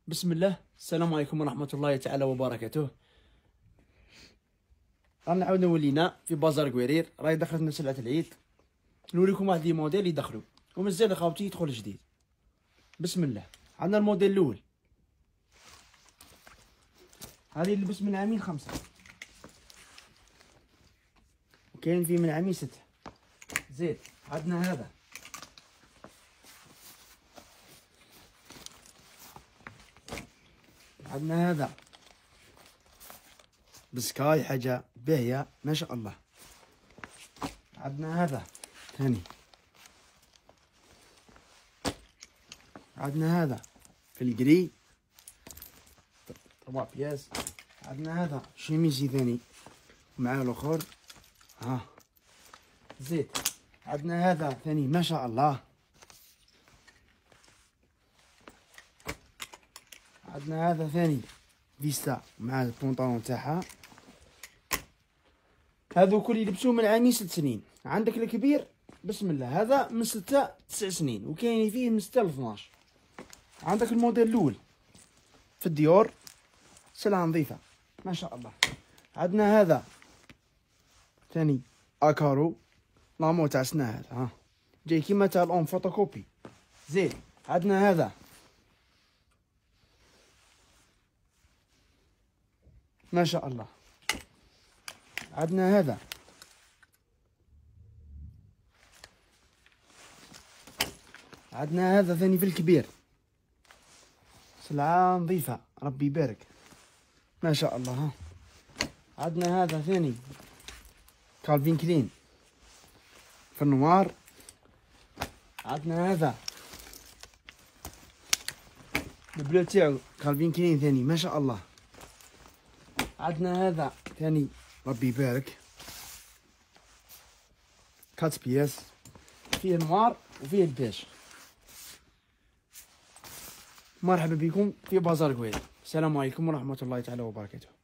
بسم الله. السلام عليكم ورحمة الله تعالى وبركاته. رانا عاود ولينا في بازار كويرير، راهي دخلت لنا سلعة العيد. نوريكم واحد لي موديل يدخلوا ومازال اخاوتي يدخل جديد. بسم الله. عندنا الموديل الاول، هذه اللبس من عامين 5 وكاين فيه من عامين 6. زيد عندنا هذا، عندنا هذا بسكاي، حاجة باهية ما شاء الله. عندنا هذا ثاني، عندنا هذا في الجري 3 بياس. عندنا هذا شيميزي ثاني مع الاخر ها. زيد عندنا هذا ثاني ما شاء الله. عندنا هذا ثاني فيستا مع البونطالون تاعها. هذو كل يلبسوه من عامين 6 سنين. عندك الكبير بسم الله، هذا من 6 9 سنين وكاين فيه من 6 ل 12. عندك الموديل الاول في الديور، سلعة نظيفة ما شاء الله. عندنا هذا ثاني اكارو لامو تاع سنة، هذا ها جاي كيما تاع الأون فوتوكوبي. زين عندنا هذا ما شاء الله. عندنا هذا، عندنا هذا ثاني في الكبير، سلعة نظيفة ربي يبارك ما شاء الله ها. عندنا هذا ثاني كالفين كلين في النوار. عندنا هذا البلو تاعو كالفين كلين ثاني ما شاء الله. عندنا هذا ثاني ربي يبارك 4 بياس، فيه نوار وفيه البيج. مرحبا بكم في بازار كويرير. السلام عليكم ورحمة الله تعالى وبركاته.